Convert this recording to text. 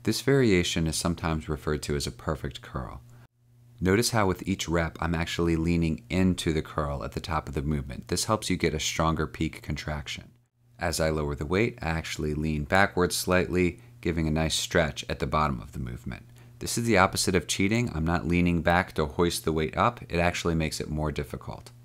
This variation is sometimes referred to as a perfect curl. Notice how with each rep I'm actually leaning into the curl at the top of the movement. This helps you get a stronger peak contraction. As I lower the weight, I actually lean backwards slightly, giving a nice stretch at the bottom of the movement. This is the opposite of cheating. I'm not leaning back to hoist the weight up. It actually makes it more difficult.